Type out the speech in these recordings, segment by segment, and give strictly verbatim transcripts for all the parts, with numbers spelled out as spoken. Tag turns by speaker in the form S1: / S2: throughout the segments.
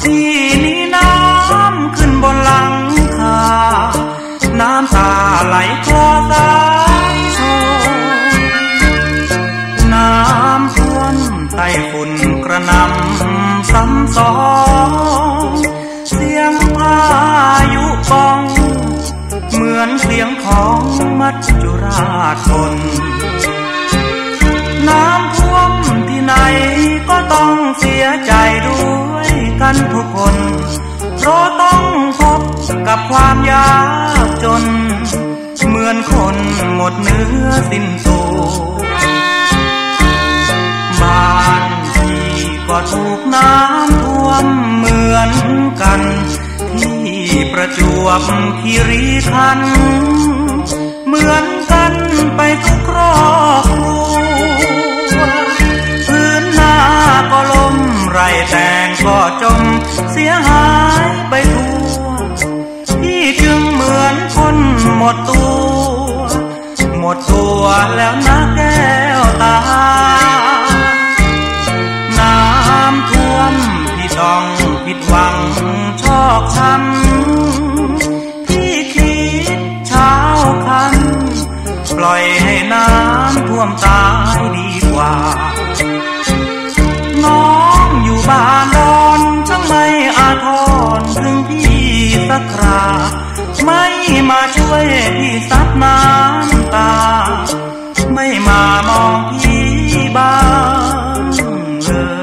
S1: ที่นี้น้ำขึ้นบนหลังคาน้ำตาไหลคลอสายโชยน้ำท่วมใต้ฝุ่นกระหน่ำซ้ำซ้อนเสียงพายุกองเหมือนเสียงของมัจจุราชนน้ำท่วมที่ไหนก็ต้องเสียใจด้วยกันทุกคนเพราะต้องพบกับความยากจนเหมือนคนหมดเนื้อสิ้นตัวบ้านที่ก็ถูกน้ำท่วมเหมือนกันที่ประจวบคีรีขันธ์เหมือนกันไปทุกครอบครัวพื้นหน้าก็ล้มไรแตงก็จมเสียหายไปทั่วที่จึงเหมือนคนหมดตัวหมดตัวแล้วนะแก้วตาน้ำท่วมที่ต้องผิดหวังชอกช้ำที่คิดเช้าคันปล่อยให้น้ำท่วมตายดีกว่าน้องอยู่บ้านนอนช่างไม่อาทรถึงพี่สักคราไม่มาช่วยพี่ซับน้ำตาไม่มามองพี่บ้างเลย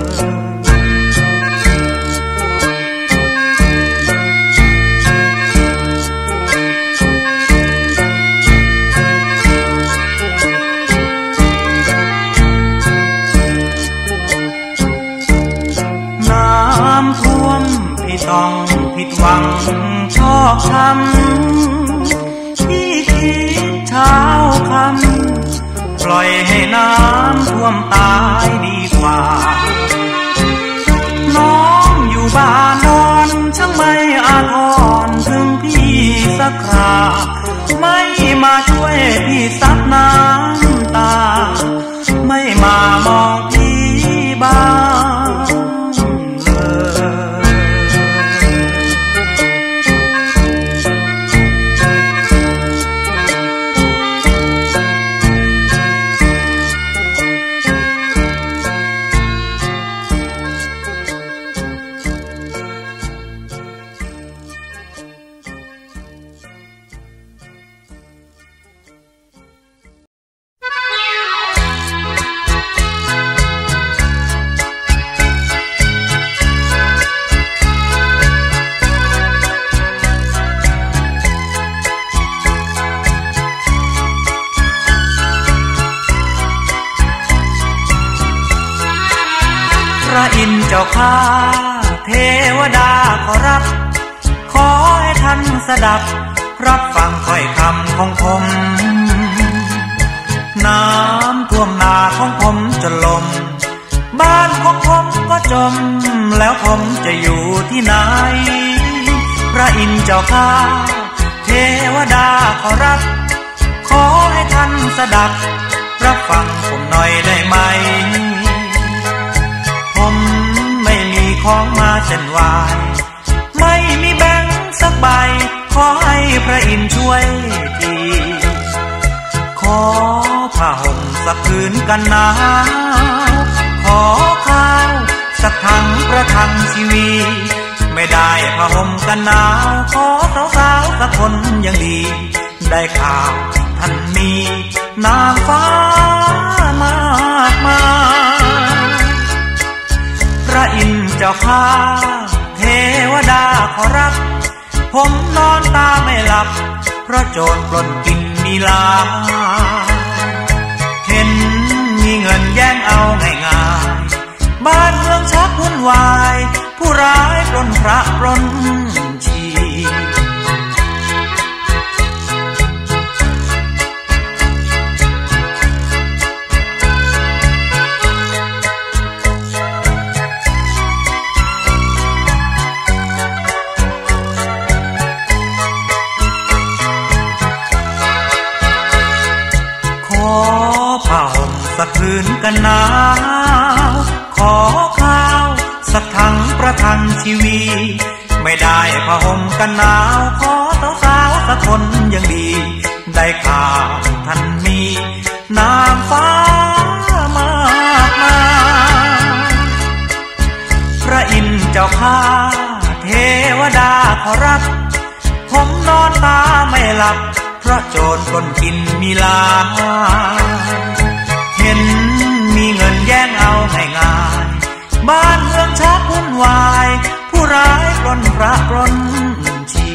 S1: ต้องผิดหวังชอกช้ำที่คิดเช้าคำปล่อยให้น้ำท่วมตายดีกว่าน้องอยู่บ้านนอนช่างไม่อาทรถึงพี่สักคราไม่มาช่วยพี่ซับน้ำตาไม่มามองพี่บ้างพระอินทร์เจ้าข้าเทวดาขอรับขอให้ท่านสดับรับฟังถ้อยคำของผมน้ำท่วมนาของผมจนล้มบ้านของผมก็จมแล้วผมจะอยู่ที่ไหนพระอินทร์เจ้าข้าเทวดาขอรับขอให้ท่านสดับรับฟังผมหน่อยได้ไหมผมไม่มีของมาเส้นไหวไม่มีแบงค์สักใบขอให้พระอินทร์ช่วยทีขอผ้าห่มสักผืนกันหนาวขอข้าวสักถังประทังชีวีไม่ได้ผ้าห่มกันหนาวขอสาวๆสักคนยังดีได้ข่าวท่านมีนางฟ้ามากมายพระอินทร์เจ้าข้าเทวดาขอรับผมนอนตาไม่หลับเพราะโจรปล้นกินมีลาเห็นมีเงินแย่งเอาง่ายๆบ้านเมืองชักวุ่นวายผู้ร้ายปล้นพระปล้นชี ผืนกันหนาวขอข้าวสัสักทั้งประทังชีวีไม่ได้ผ้าห่มกันหนาวขอสาวๆสักคนยังดีได้ข่าวท่านมีนางฟ้ามากมายพระอินทร์เจ้าข้าเทวดาขอรับผมนอนตาไม่หลับเพราะโจรปล้นกินมีลาเห็นมีเงินแย่งเอาง่ายๆบ้านเมืองชักวุ่นวายผู้ร้ายปล้นพระปล้นชี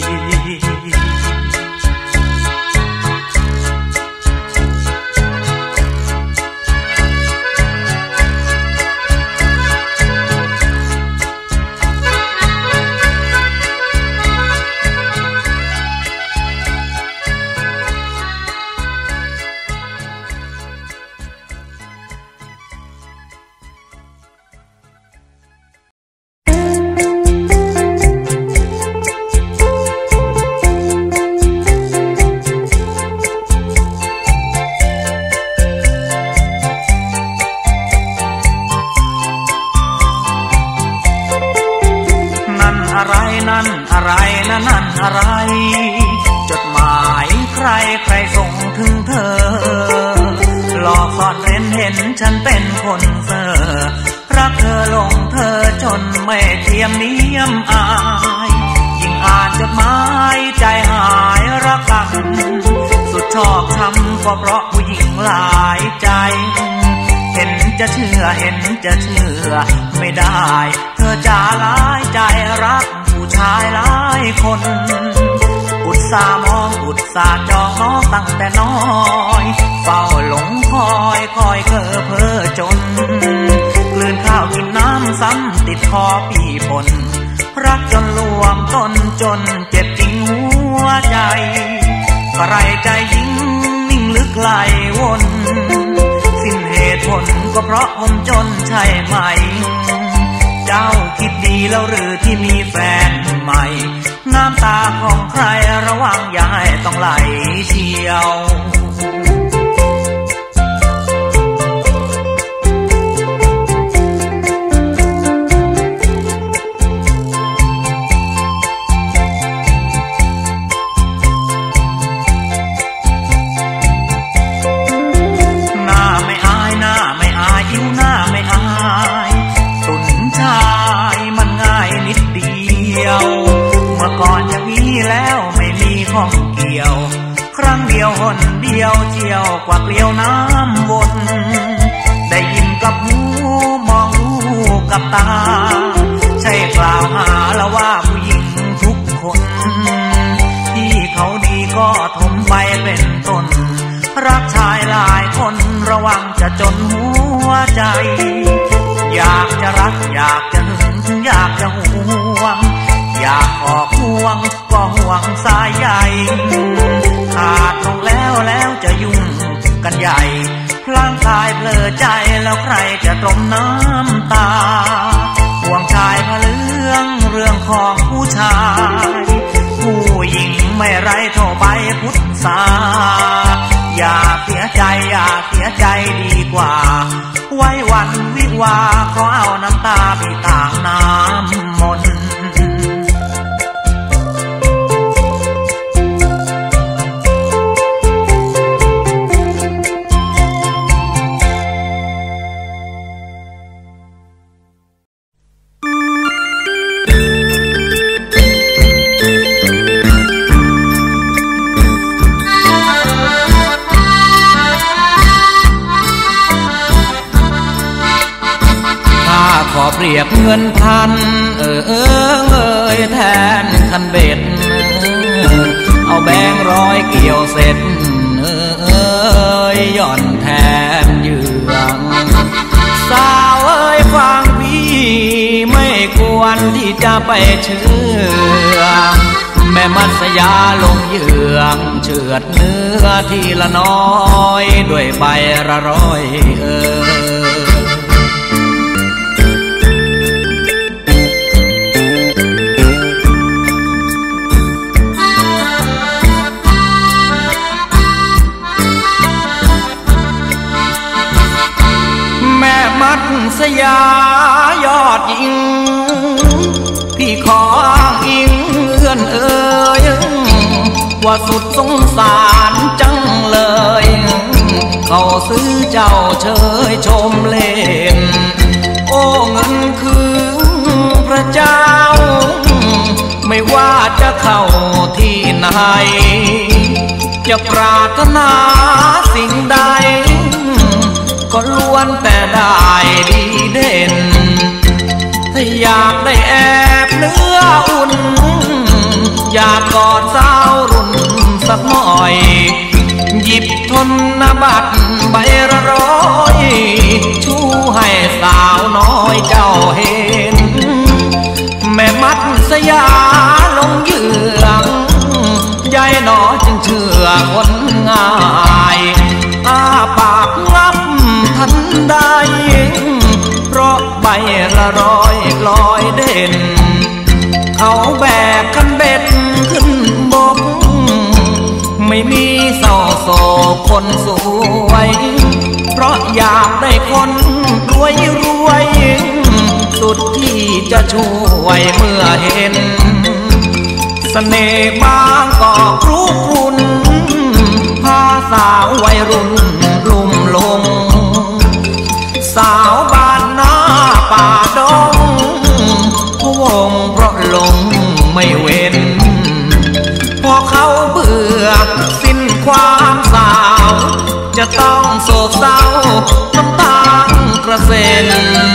S1: อะไรนะนั่นอะไรจดหมายใครใครส่งถึงเธอหลอกซ่อนเร้นเห็นฉันเป็นคนเซ่อรักเธอลงเธอจนไม่เทียมเนียมอายยิ่งอ่านจดหมายใจหายรักกันสุดชอบทำก็เพราะผู้หญิงหลายใจเห็นจะเชื่อเห็นจะเชื่อไม่ได้เธอจะหลายใจรักผู้ชายหลายคนอุตส่าห์มองอุตส่าห์จองน้องตั้งแต่น้อยเฝ้าหลงคอยคอยเก้อเพ้อจนกลืนข้าวกินน้ำซ้ำติดคอปีปนรักจนรวมต้นจนเจ็บจริงหัวใจกระไรใจยิ่งนิ่งลึกไหลวนสิ้นเหตุผลก็เพราะผมจนใช่ไหมเจ้าคิดดีแล้วหรือที่มีแฟนใหม่น้ำตาของใครระวังอย่าให้ต้องไหลเชียวแล้วไม่มีข้องเกี่ยวครั้งเดียวหนเดียวเจียวกว่าเกลียวน้ำวนได้ยินกับหูมองรู้กับตาใช่กล่าวหาแล้วว่าผู้หญิงทุกคนที่เขาดีก็ทมไปเป็นต้นรักชายหลายคนระวังจะจนหัวใจอยากจะรักอยากจะหึงถึงอยากจะห่วงอยากขอควงก็ห่วงสายใยขาดลงแล้วแล้วจะยุ่งกันใหญ่พลางกายเผลอใจแล้วใครจะตรมน้ำตาห่วงชายพะเรื่องเรื่องของผู้ชายผู้หญิงไม่ไรเท่าใบพุทธาอย่าเสียใจอย่าเสียใจดีกว่าไว้วันวิวาเพราะเอาน้ำตาไปต่างน้ำมนต์ขอเปรียบเงินพันเออเออเอยแทนคันเบ็ดเอาแบงค์ร้อยเกี่ยวเสร็จเออเอยย่อนแทนเหยื่อสาวเอ้ยฟังพี่ไม่ควรที่จะไปเชื่อแม่มัสยาลงเหยื่องเฉือดเนื้อทีละน้อยด้วยใบละร้อยเออสยายอดยิงพี่ขออ้างอิงเอื้อนเอ่ยว่าสุดสงสารจังเลยเขาซื้อเจ้าเชยชมเล่นโอ้เงินคือพระเจ้าไม่ว่าจะเข้าที่ไหนจะปรารถนาสิ่งใดก็ล้วนแต่ได้ดีเด่นถ้าอยากได้แอบเนื้ออุ่นอยากกอดสาวรุ่นสักหน่อยหยิบธนบัตรใบละร้อยชูให้สาวน้อยเจ้าเห็นแม่มัดสยาลงเยืองยายหนอจึงเชื่อคนง่ายอาปากงับทันใดเพราะใบละร้อยลอยเด่นเขาแบกคันเบ็ดขึ้นบกไม่มีเศร้าโศกคนสวยเพราะอยากได้คนรวยรวยสุดที่จะช่วยเมื่อเห็นเสน่ห์บางกอกรุกรุนพาสาววัยรุ่นลุ่มลงสาวบ้านหน้าป่าดงพวงเพราะหลงไม่เว้นพอเขาเบื่อสิ้นความสาวจะต้องโศกเศร้าน้ำตากระเซ็น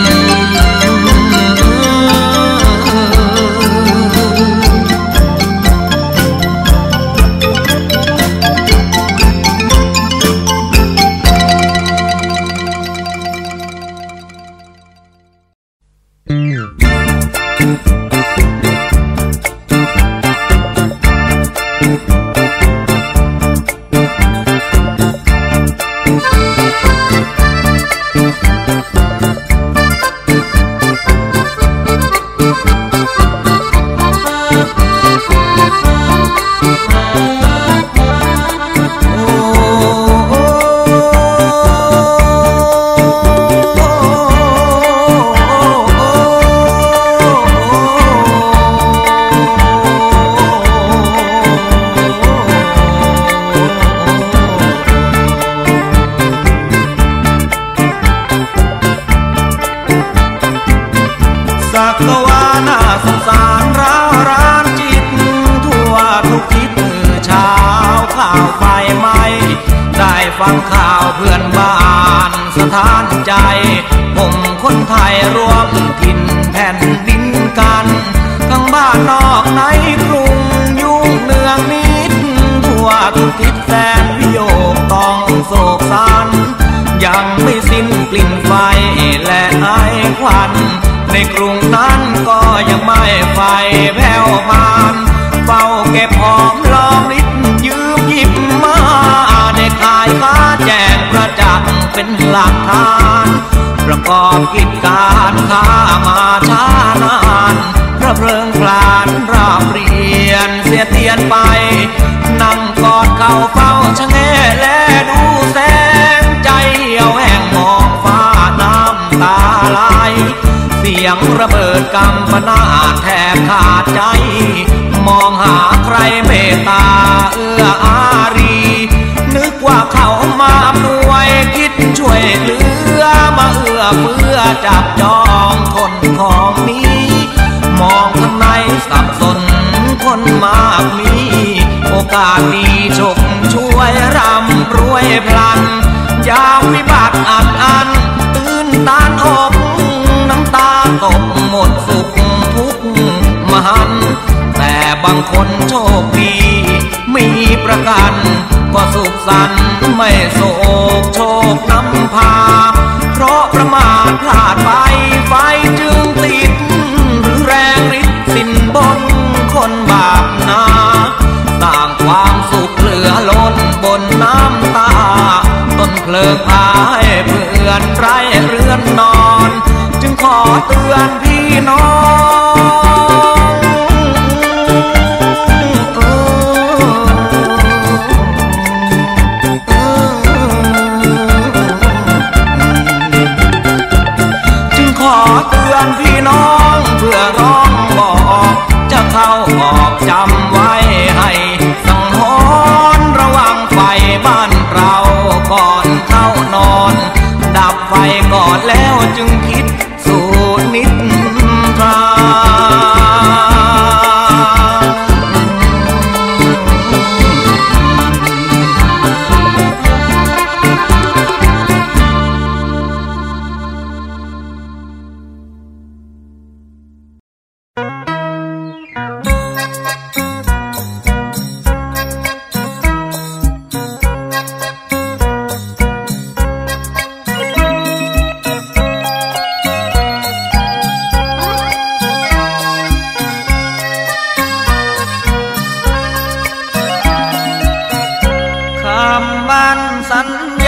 S1: ฟังข่าวเพื่อนบ้านสถานใจผมคนไทยรวมถิ่นแผ่นดินกันทั้งบ้านนอกในกรุงยุ่งเนืองนิดทั่วทุกทิศแสนวิโยคต้องโศกสันยังไม่สิ้นกลิ่นไฟและไอควันในกรุงนั้นก็ยังไม่ไฟแผ่วพานเฝ้าเก็บหอมลองนิดยืมหยิบมาในขายค้าแจกประจักษ์เป็นหลักฐานประกอบกิจการค้ามาช้านานพระเพลิงพลานราบเรียนเสียเตียนไปนั่งกอดเข่าเฝ้าชะแงและดูแสงใจเหี่ยวแห้งมองฟ้าน้ำตาไหลเสียงระเบิดกำปนาดแทบขาดใจมองหาใครเมตตาเอื้ออารีนึกว่าเขามาหน่วยคิดช่วยเหลือมาเอื้อเฟื้อจับจองคนของนี้มองข้างในสับสนคนมากมีโอกาสดีฉกช่วยร่ำรวยพลันยามวิบัติอันอันตื่นตานอกน้ำตาตกหมดสุขทุกมหันแต่บางคนโชคดีมีประกันก็สุขสันต์ไม่โศกโชคนำพาเพราะประมาทพลาดไปไฟจึงติดหรือแรงฤทธิ์สินบนคนบาปนาสร้างความสุขเหลือล้นบนน้ำตาต้นเพลิงพายเพื่อนไร้เรือนนอนจึงขอเตือนพี่น้อง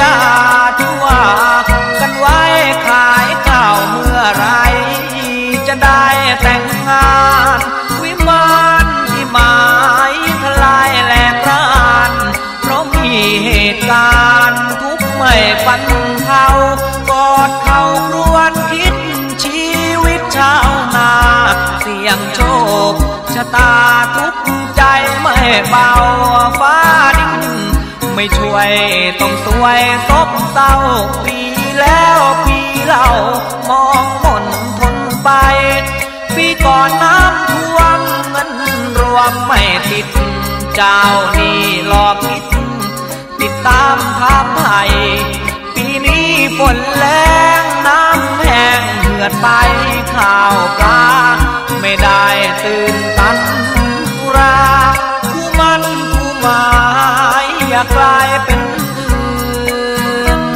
S1: าทั่วกันไว้ขายข้าวเมื่อไรจะได้แต่งงานวิมานที่หมายทลายแหลกรานเพราะมีเหตุการณ์ทุกข์ไม่ปันเทากอดเขาครวญคิดชีวิตชาวนาเสี่ยงโชคชะตาทุกข์ใจไม่เบาฟ้าดินไม่ช่วยต้องสวยซบเศร้าปีแล้วปีเล่ามองมนทนไปปีก่อนน้ำท่วมเงินรวมไม่ติดเจ้านี่หลอกคิดติดตามถามไทยปีนี้ฝนแรงน้ำแห้งเหือดไปข้าวปลาไม่ได้ตื่นตันราผู้มันผู้หมายอยากกลายเป็นอื่น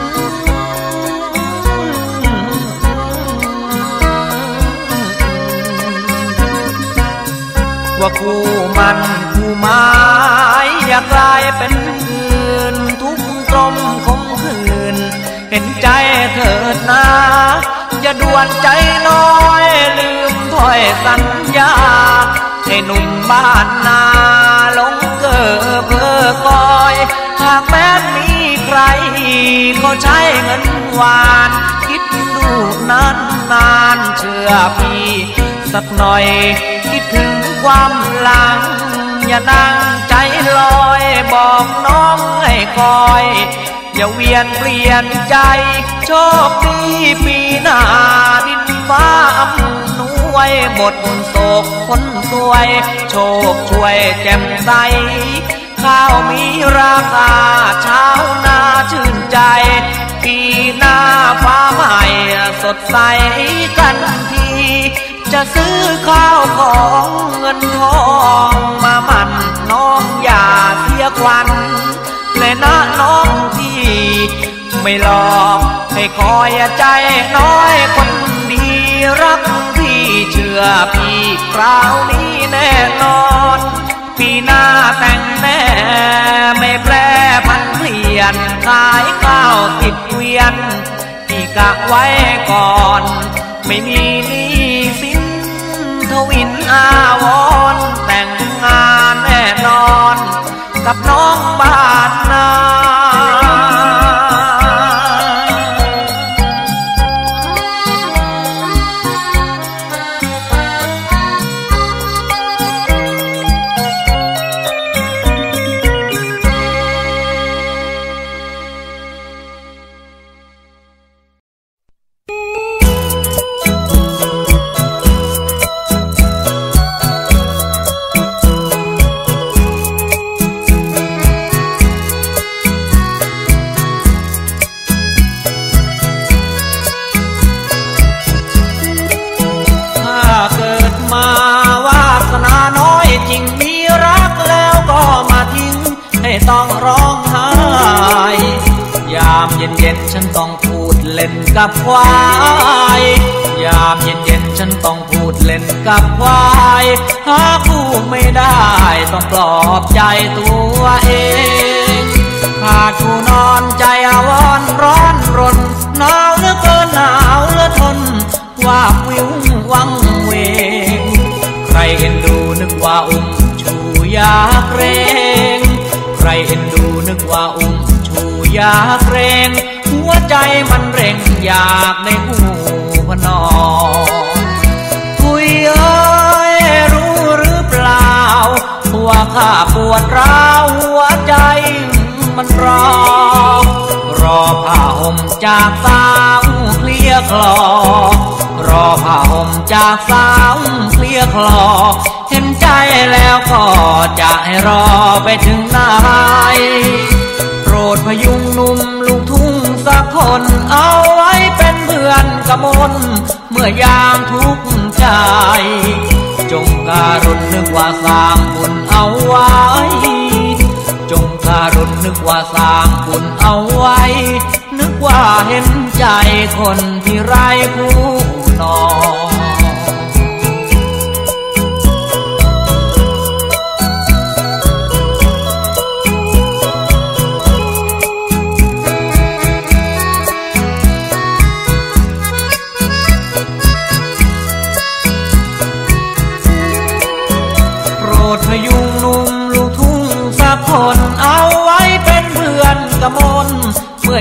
S1: ว่าคู่มันคู่หมายอยากกลายเป็นอื่นทุกกลมคมคืนเห็นใจเถิดนะอย่าด่วนใจน้อยลืมถ้อยสัญญาให้หนุ่มบ้านนาหลงเก้อเพ้อคอยหากแม้มีใครก็ใช้เงินหวานคิดดูนานนานเชื่อพี่สักหน่อยคิดถึงความหลังอย่านั่งใจลอยบอกน้องให้คอยอย่าเวียนเปลี่ยนใจโชคดีปีหน้าดินฟ้าอำนวยหมดโศกคนสวยโชคช่วยแจ่มใสข้าวมีราคาชาวนาชื่นใจปีหน้าฟ้าใหม่สดใสกันทีจะซื้อข้าวของเงินทองมามันน้องอย่าเสียควันเลยนะน้องที่ไม่หลอกให้คอยใจน้อยคนดีรักพี่เชื่อพี่คราวนี้แน่นอนปีหน้าแต่งแน่ไม่แปรพันเปลี่ยนขายข้าวติดเวียนพี่กะไว้ก่อนไม่มีหนี้สินทวินอาวรแต่งงานแน่นอนกับน้องบ้านนาต้องร้องไห้ยามเย็นๆฉันต้องพูดเล่นกับควายยามเย็นๆฉันต้องพูดเล่นกับควายหาคู่ไม่ได้ต้องปลอบใจตัวเองขาดคู่นอนใจอาวรณ์ร้อนรนหนาวเหลือเกินหนาวเหลือทนว่าวิววังเวงใครเอ็นดูนึกว่าอุ้มชูอยากเกรงใครเอ็นดูนึกว่าอุ้มชูอยากเกรงหัวใจมันเร่งอยากในหูพนอทุยเอ้ยรู้หรือเปล่าว่าข้าปวดร้าวหัวใจมันรอรอผ้าห่มจากสาวเคลียคลอรอผ้าห่มจากสาวเคลียคลอเห็นใจแล้วก็จะให้รอไปถึงไหนโปรดพยุงหนุ่มลูกทุ่งสักคนเอาไว้เป็นเพื่อนกมลเมื่อยามทุกข์ใจจงการุณนึกว่าสร้างบุญเอาไว้จงการุณนึกว่าสร้างบุญเอาไว้นึกว่าเห็นใจคนที่ไร้ผู้นอน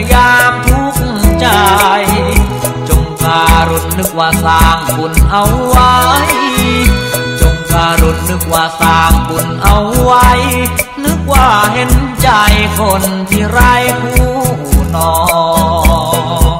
S2: ยามทุกข์ใจจงการุณนึกว่าสร้างบุญเอาไว้จงการุณนึกว่าสร้างบุญเอาไว้นึกว่าเห็นใจคนที่ไร้คู่นอน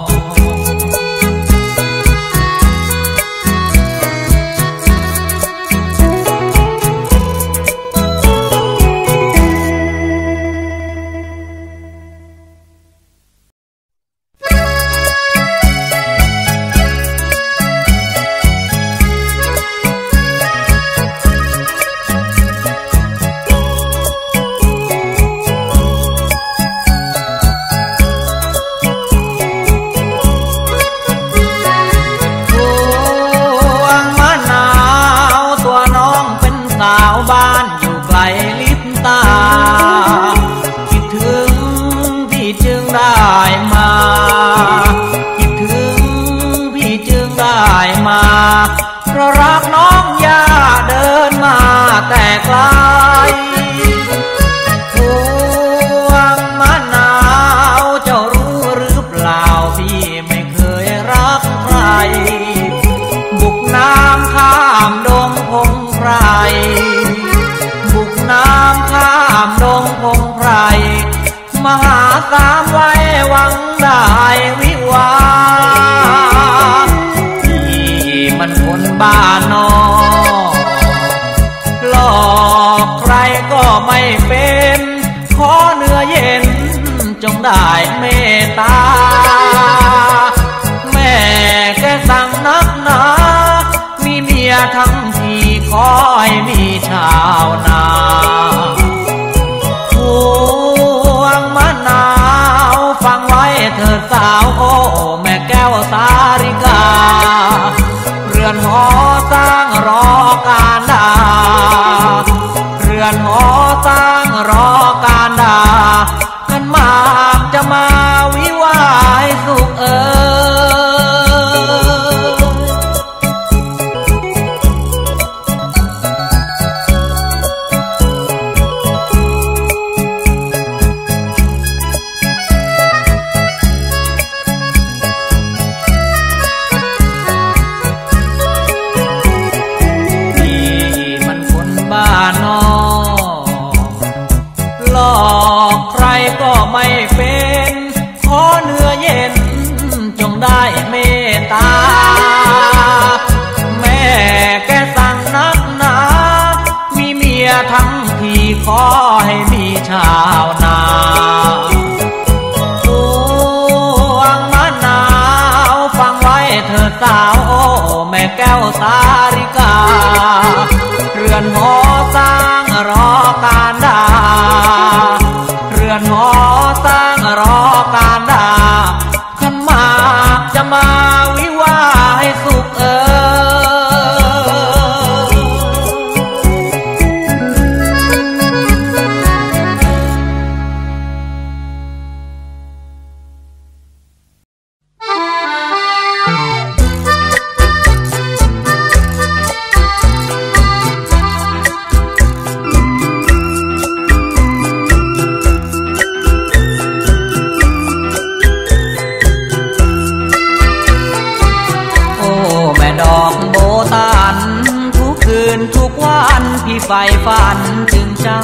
S1: บ้านอยู่ไกลลิบตาคิดถึงพี่จึงได้มาคิดถึงพี่จึงได้มาเพราะรักน้องย่าเดินมาแต่ไกลพวงมะนาวเจ้ารู้หรือเปล่าพี่ไม่เคยรักใครบุกน้ำข้ามดงพงไพรบุกน้ำข้ามดงพงไพรมาหาสามไว้หวังได้วิวาพี่มันคนบ้านนอกหลอกใครก็ไม่เป็นขอเนื้อเย็นจงได้เมตตาแม่แกสั่งนักหนามีเมียทั้งทีขอให้มีชาวนาพวงมะนาวฟังไว้เถิดสาวโอ้แม่แก้วสาริกาเรือนหอสร้างรอการดาเรือนหอสร้างรอการดากันมากจะมาวิวาให้สุขเอ่ไม่เป็นขอเนื้อเย็นจงได้เมตตาแม่แกสั่งนักหนามีเมียทั้งทีขอให้มีชาวนาพวงมะนาวฟังไว้เถิดสาวโอ้แม่แก้วสาริกาเรือนหอสร้างรอการดาเรือนหอสร้างรอการดาขันหมากจะมาวิวาให้สุขเอ่ทุกวันพี่ใฝ่ฝันถึงเจ้า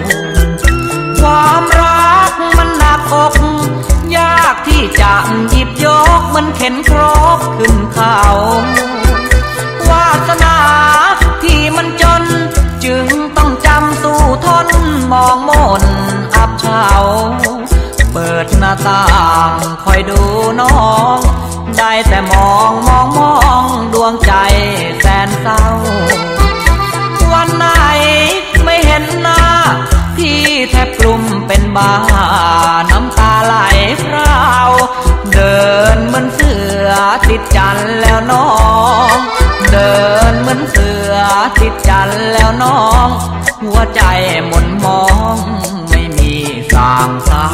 S1: ความรักมันหนักอกยากที่จะหยิบยกมันเข็นครกขึ้นเขาวาสนาที่มันจนจึงต้องจำสู้ทนมองมนอับเฉาเปิดหน้าต่างคอยดูน้องได้แต่มองมองมองดวงใจแสนเศร้าวันไหนไม่เห็นหน้าพี่แทบกลุ่มเป็นบ้าน้ำตาไหลพราวเดินเหมือนเสือติดจันแล้วน้องเดินเหมือนเสือติดจันแล้วน้องหัวใจหม่นมองไม่มีสางเศร้า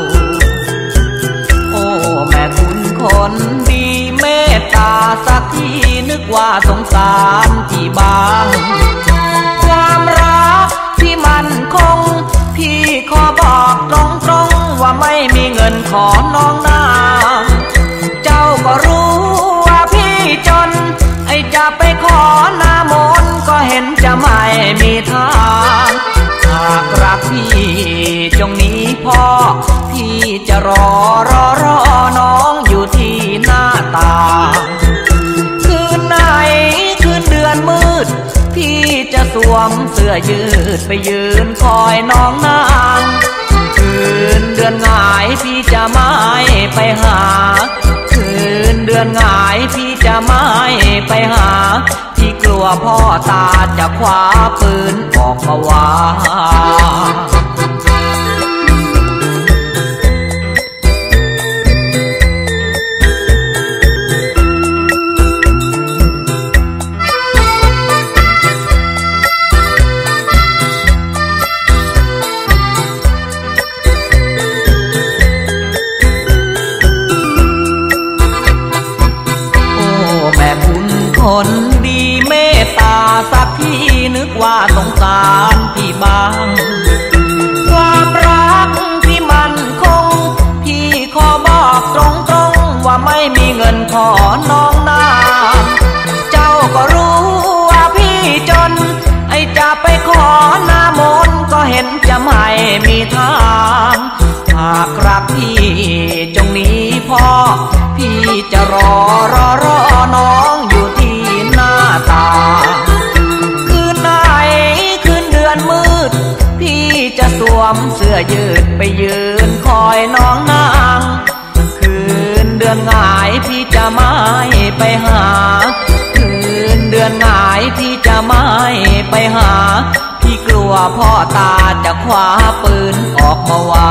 S1: โอ้แม่คุณคนดีเมตตาสักทีนึกว่าสงสารพี่บ้างความรักที่มันคงพี่ขอบอกตรงๆว่าไม่
S2: มีเงินขอน้องนางเจ้าก็รู้ว่าพี่จนไอ้จะไปขอหน้ามนต์ก็เห็นจะไม่มีทางหากรักพี่จงหนีพ่อพี่จะรอรอรอน้องอยู่ที่หน้าต่างคืนไหนคืนเดือนมืดพี่จะสวมเสื้อยืดไปยืนคอยน้องนางคืนเดือนหงายพี่จะไม่ไปหาคืนเดือนหงายพี่จะไม่ไปหาพี่กลัวพ่อตาจะคว้าปืนออกมาว่าคนดีเมตตาสักทีนึกว่าสงสารพี่บ้างความรักที่มันคงพี่ขอบอกตรงๆว่าไม่มีเงินขอน้องนางเจ้าก็รู้ว่าพี่จนไอ้จะไปขอหน้ามนต์ก็เห็นจะไม่มีทางหากรักพี่จงหนีพ่อพี่จะรอรอรอน้องอยู่ที่หน้าตาคืนไหนคืนเดือนมืดพี่จะสวมเสื้อยืดไปยืนคอยน้องนางคืนเดือนหงายพี่จะไม่ไปหาคืนเดือนหงายพี่จะไม่ไปหาพี่กลัวพ่อตาจะคว้าปืนออกมาว่า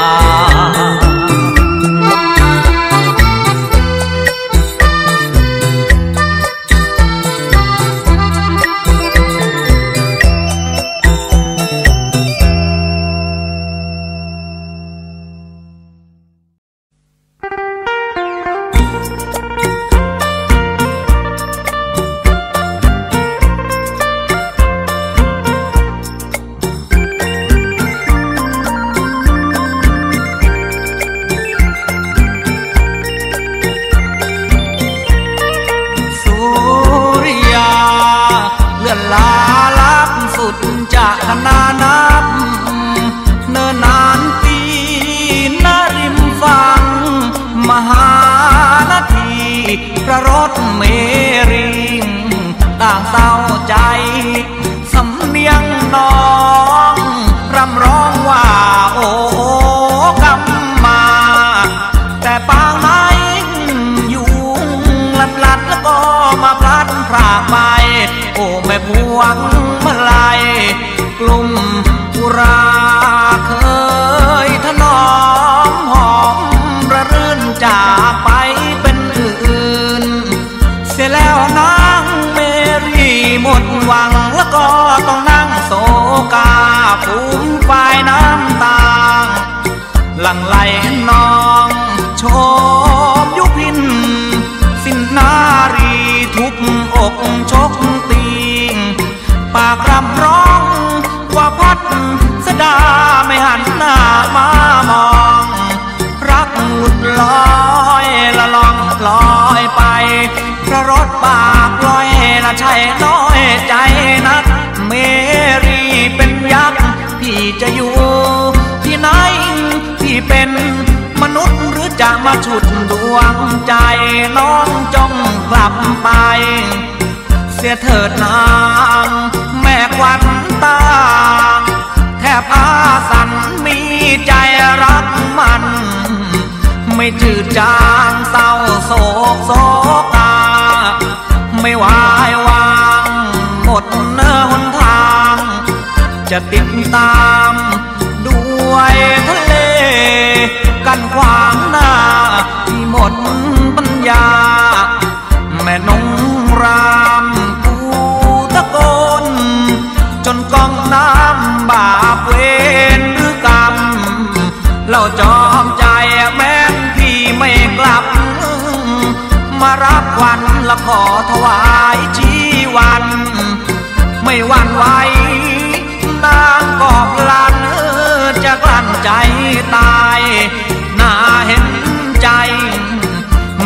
S2: ขนานับเนิ่นนานปีนาริมฝั่งมหานาทีพระรถเมริงต่างเศร้าใจสำเนียงน้องรำร้องว่าโอ้กำมาแต่ปางไหนอยู่ลัดลัดแล้วก็มาพลัดพรากไปโอ้แม่พวงมาลัยกลุ่มอุราเคยถนอมหอมระรื่นจากไปเป็นอื่นเสียแล้วนางเมรี่หมดหวังแล้วก็ต้องนั่งโศกาภูมิไฟน้ำตาหลั่งไหลนองโชมยุพินสิ้นนารีทุบอกชกตีปากรำร้องว่าพัดสดาไม่หันหน้ามามองรักหมุดลอยละล่องลอยไปพระรถปากลอยน่ะใช่น้อยใจนักเมรีเป็นยักษ์พี่จะอยู่ที่ไหนพี่เป็นมนุษย์หรือจะมาฉุดดวงใจน้องจงกลับไปเสียเถิดนางแม่ควันตาแทบอาสันมีใจรักมันไม่จืดจางเศร้าโศกโศกาไม่วายวางหมดเนื้อหนทางจะติดตามด้วยทะเลกันขวางหน้าที่หมดปัญญาแม่นงรามกูตะโกนจนกองน้ำบาปเวรหรือกรรมเราจอมใจแม้นพี่ไม่กลับมารับวันละขอถวายชีวันไม่หวั่นไหวนางกอบลันจะกลั้นใจตาย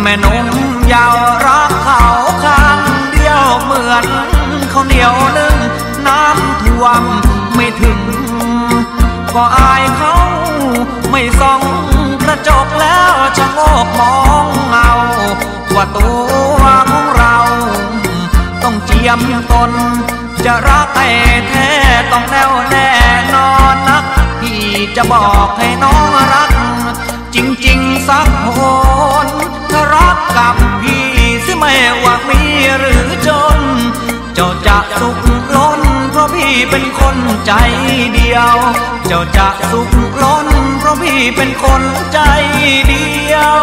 S2: แม่นมยาวรักเขาข้างเดียวเหมือนข้าวเหนียวนึ่งน้ำท่วมไม่ถึงก็อายเขาไม่ส่องกระจกแล้วชะโงกมองเงาว่าตัวของเราต้องเจียมตนจะรักแต่แท้ต้องแน่วแน่นอนนักพี่จะบอกให้น้องรักจริงๆสักคนถ้ารักกับพี่สิไม่ว่ามีหรือจนเจ้าจะสุขล้นเพราะพี่เป็นคนใจเดียวเจ้าจะสุขล้นเพราะพี่เป็นคนใจเดียว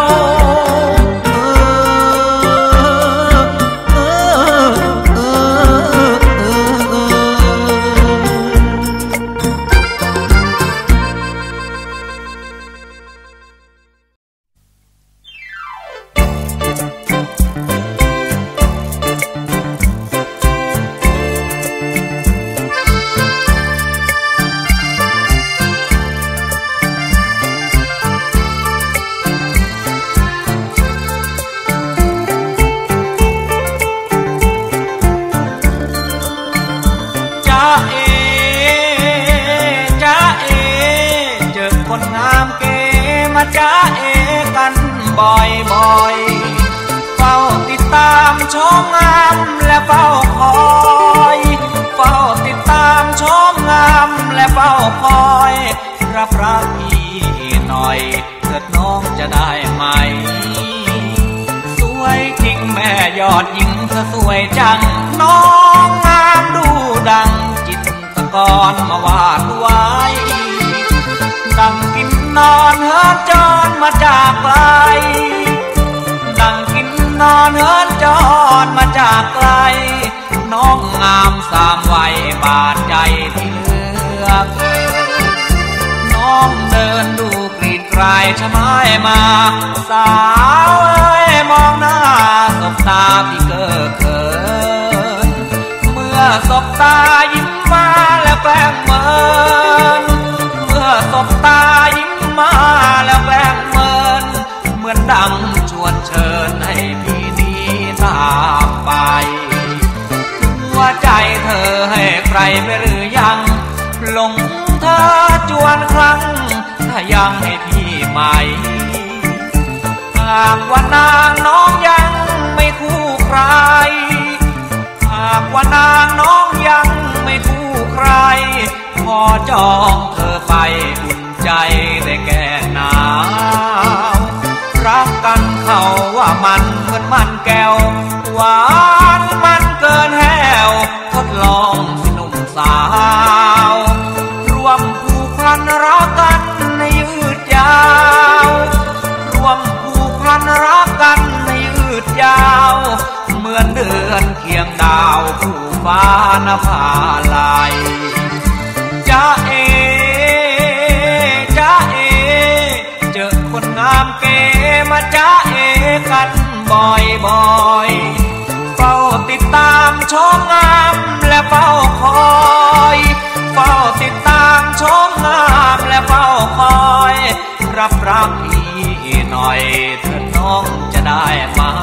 S2: จ้าเอกันบ่อยๆเฝ้าติดตามชมงามและเฝ้าคอยเฝ้าติดตามชมงามและเฝ้าคอยรับรักพี่หน่อยเถิดน้องจะได้ไหมสวยจริงแม่ยอดหญิงเธอสวยจังน้องงามดูดังจิตตะกอนมาวาดไว้ดังกินนอนเฮิร์นจรมาจากไกลดังกินนอนเฮิร์นจรมาจากไกลน้องงามสามวัยบาดใจที่เลือกน้องเดินดูกรีดกรายชะไม้มาสาวเอ้ยมองหน้าสบตาพี่เก้อเขินเมื่อสบตายิ้มมาแล้วแกล้งเมินเมื่อสบตายิ้มมาแล้วแกล้งเมินเหมือนดังชวนเชิญให้พี่นี้ตามไปหัวใจเธอให้ใครไปหรือยังหลงเธอจวนครั้งถ้ายังให้พี่ใหม่หากว่านางน้องยังไม่คู่ใครหากว่านางน้องยังไม่คู่ใครขอจองเธอไปอุ่นใจได้แก่หนาวรักกันเขาว่ามันเหมือนมันแก้วหวานมันเกินแห้วทดลองสิหนุ่มสาวรวมผูกพันรักกันในยืดยาวรวมผูกพันรักกันในยืดยาวเหมือนเดือนเคียงดาวผู้ฟ้านภาลัยจ้าเอจ้าเอเจอคนงามเก๋มาจ้าเอกันบ่อยๆเฝ้าติดตามชมงามและเฝ้าคอยเฝ้าติดตามชมงามและเฝ้าคอยรับรักพี่หน่อยเถิดน้องจะได้ไหม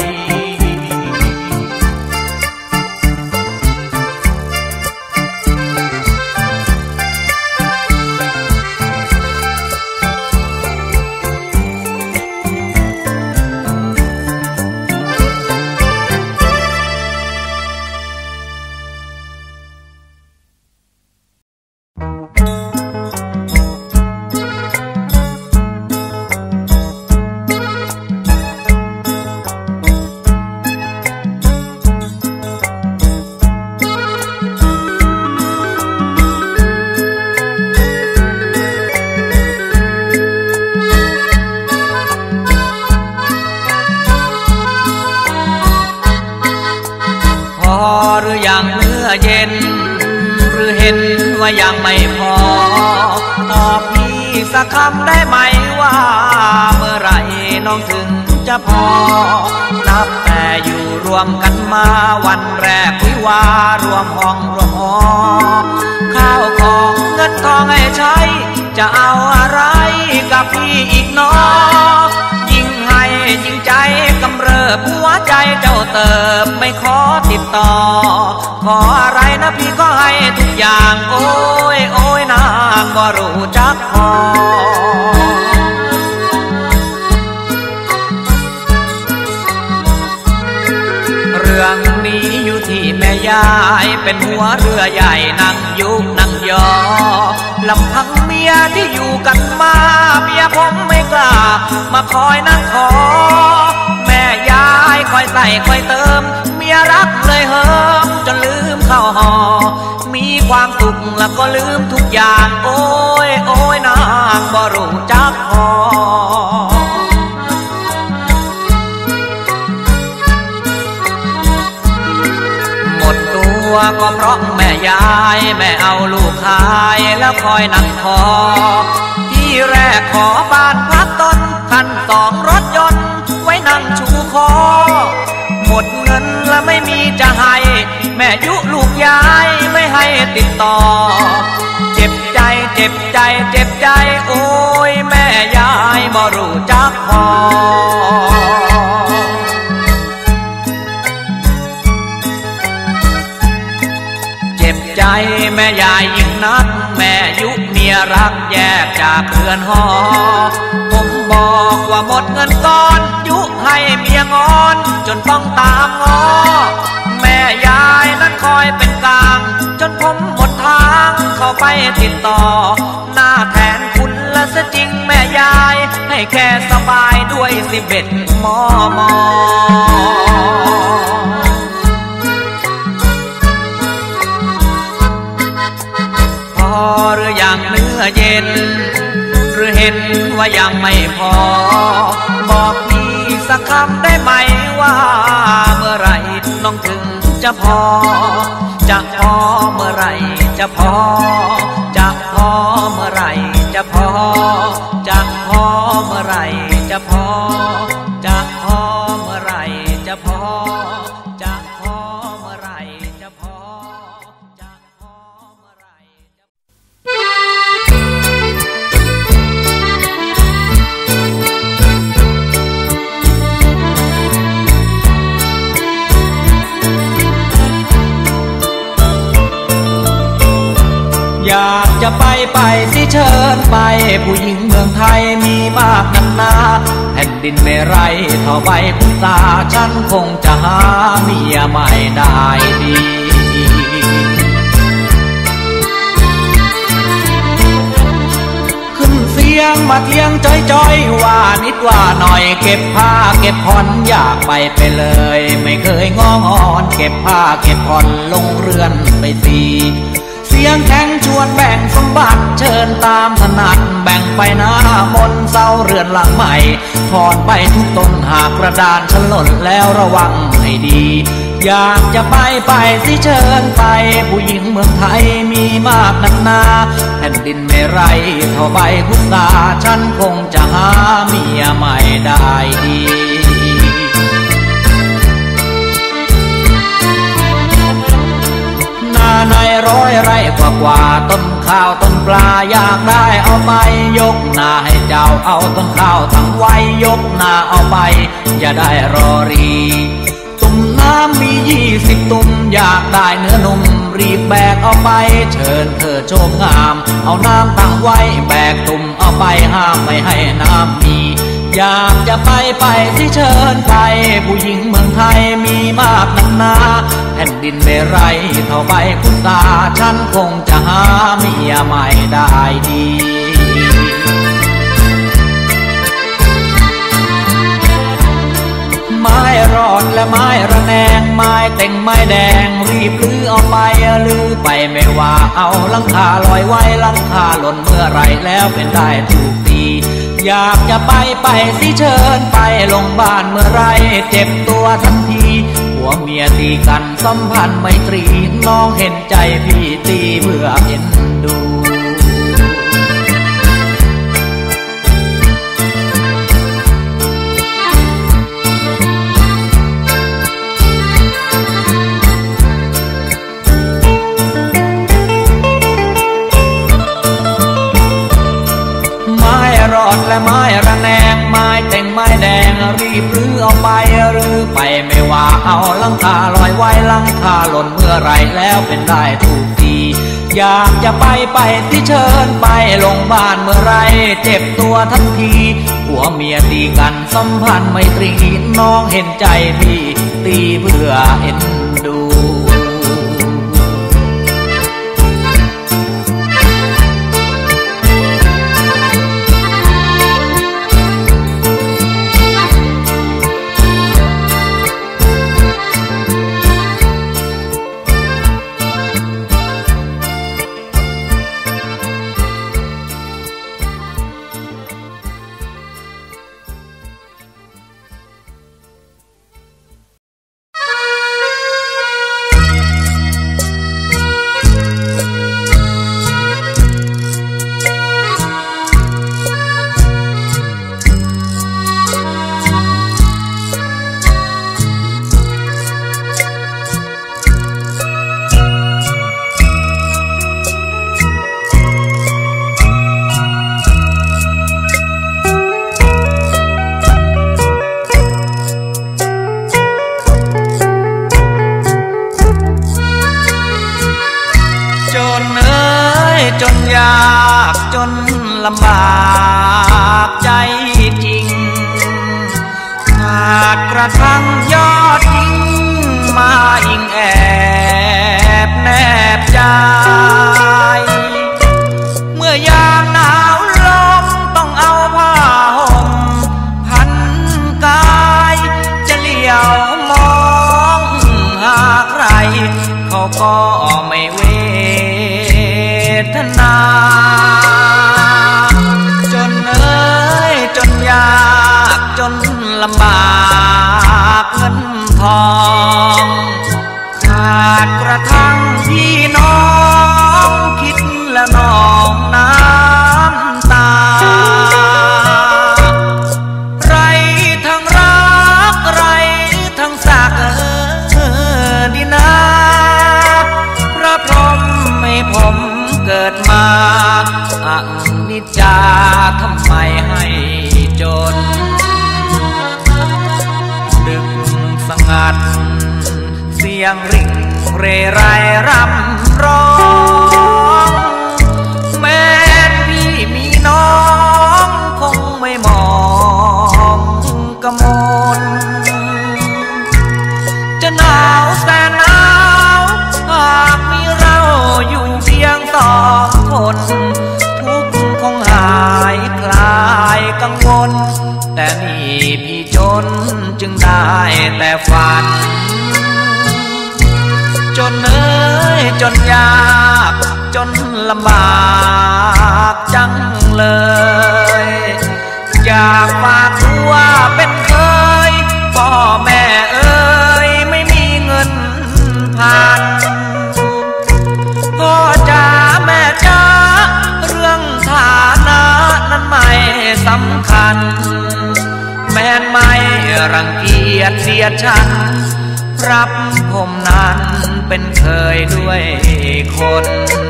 S2: หรือยังเมื่อเย็นหรือเห็นว่ายังไม่พอตอบพี่สักคำได้ไหมว่าเมื่อไรน้องถึงจะพอนับแต่อยู่รวมกันมาวันแรกวิวารวมห้องรวมหอข้าวของเงินทองให้ใช้จะเอาอะไรกับพี่อีกน้อยิ่งให้ยิ่งใจเติบไม่ขอติดต่อขออะไรนะพี่ก็ให้ทุกอย่างโอ้ยโอ้ยนางบ่รู้จักพอเรื่องนี้อยู่ที่แม่ยายเป็นหัวเรือใหญ่นั่งยุกนั่งยอลำพังเมียที่อยู่กันมาเมียผมไม่กล้ามาคอยนั่งขอแม่ยายคอยใส่คอยเติมเมียรักเลยเฮิมจนลืมเข้าหอมีความสุขแล้วก็ลืมทุกอย่างโอ้ยโอ้ยนางบ่รู้จักพอก็เพราะแม่ยายแม่เอาลูกขายแล้วคอยนั่งคอที่แรกขอบ้านพักตนคันสองรถยนต์ไว้นั่งชูคอหมดเงินและไม่มีจะให้แม่ยุลูกยายไม่ให้ติดต่อเจ็บใจเจ็บใจเจ็บใจโอ้ยแม่ยายบ่รู้จักพอใจแม่ยายยิ่งนักแม่ยุเมียรักแยกจากเพื่อนหอผมบอกว่าหมดเงินก้อนยุให้เมียงอนจนต้องตามง้อแม่ยายนั้นคอยเป็นกลางจนผมหมดทางเข้าไปติดต่อหน้าแทนคุณละซะจริงแม่ยายให้แค่สบายด้วยสิบเอ็ดมอมอหรือยังเนื้อเย็นหรือเห็นว่ายังไม่พอบอกพี่สักคำได้ไหมว่าเมื่อไรน้องถึงจะพอจะพอเมื่อไรจะพอจะพอเมื่อไรจะพอจะพอเมื่อไรจะพอจะพอเมื่อไรจะพอจะพอเมื่อไรจะพออยากจะไปไปสิเชิญไปผู้หญิงเมืองไทยมีมากนักหนาแผ่นดินไม่ไรเท่าใบพุทราฉันคงจะหาเมียไม่ได้ดีขึ้นเสียงมาเที่ยงจ้อยๆว่านิดว่าหน่อยเก็บผ้าเก็บผ่อนอยากไปไปเลยไม่เคยง้องอนเก็บผ้าเก็บผ่อนลงเรือนไปสิเสียงแข่งชวนแบ่งสมบัติเชิญตามถนัดแบ่งไปหน้ามนเศร้าเรือนหลังใหม่ถอนไปทุกต้นหากกระดานฉลนแล้วระวังให้ดีอยากจะไปไปสิเชิญไปผู้หญิงเมืองไทยมีมากนักหนาแผ่นดินไม่ไรเท่าใบพุทราฉันคงจะหาเมียไม่ได้ดีในร้อยไร่กว่ากว่าต้นข้าวต้นปลาอยากได้เอาไปยกหน้าให้เจ้าเอาต้นข้าวทั้งไว้ยกหน้าเอาไปอย่าได้รอรีตุ่มน้ำมียี่สิบตุ่มอยากได้เนื้อนุ่มรีบแบกเอาไปเชิญเธอโชมงามเอาน้ำตั้งไว้แบกตุ่มเอาไปห้ามไม่ให้น้ำมีอยากจะไปไปสิเชิญไปผู้หญิงเมืองไทยมีมากนักหนาแผ่นดินไม่ไรเท่าใบพุทราฉันคงจะหาเมียไม่ได้ดีไม้รอดและไม้ระแนงไม้เต่งไม้แดงรีบลื้อเอาไปลื้อไปไม่ว่าเอาหลังคาลอยไว้หลังคาหล่นเมื่อไรแล้วเป็นได้ถูกตีอยากจะไปไปสิเชิญไปลงบ้านเมื่อไรเจ็บตัวทันทีผัวเมียตีกันสัมพันธ์ไมตรีน้องเห็นใจพี่ตีเบื่อเห็นดู และไม้ระแนงไม้เต่งไม้แดงรีบรื้อเอาไปหรือไปไม่ว่าเอาหลังคาลอยไว้หลังคาหล่นเมื่อไรแล้วเป็นได้ถูกทีอยากจะไปไปที่เชิญไปลงบ้านเมื่อไรเจ็บตัวทันทีผัวเมียตีกันสัมพันธ์ไมตรีน้องเห็นใจพี่ตีเพื่อเอ็นดูลำบากใจจริงขาดกระทั่งยอดทิ้งมาอิงแอบแนบใจเมื่อยามหนาวลมต้องเอาผ้าห่มพันกายจะเลี้ยวมองหาใครเขาก็ไม่เวทนาจนลำบากเงินทองขาดกระทั่งพี่น้องคิดแล้วน้องน้ำตาไรทั้งรักไรทั้งสักดินาพระพรหมให้ผมเกิดมาอนิจจาทำไมให้จนสงัดเสียงริ่งเรไรรำร้องแม้พี่มีน้องคงไม่มองกมลจะหนาวแสนหนาวหากมีเราอยู่เพียงสองคนทุกข์คงหายคลายกังวลแต่นี่พี่จนจึงได้แต่ฝันจนเอ้ยจนยากจนลำบากจังเลยอยากฝากตัวเป็นเคยพ่อแม่เอ้ยไม่มีเงินพันพ่อจ๋าแม่จ๋าเรื่องฐานะนั้นไม่สำคัญแม้นไม่รังเกียจเสียฉันรับผมนั้นเป็นเคยด้วยคน